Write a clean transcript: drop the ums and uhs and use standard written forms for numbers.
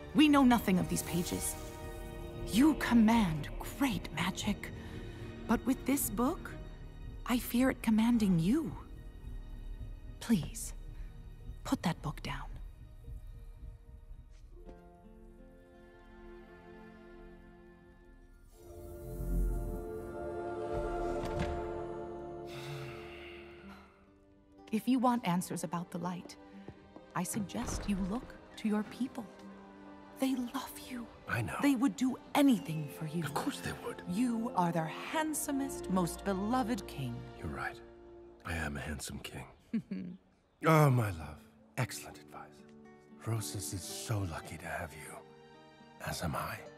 We know nothing of these pages. You command great magic. But with this book, I fear it commanding you. Please, put that book down. If you want answers about the light, I suggest you look to your people. They love you. I know. They would do anything for you. Of course they would. You are their handsomest, most beloved king. You're right. I am a handsome king. Oh, my love. Excellent advice. Rosas is so lucky to have you. As am I.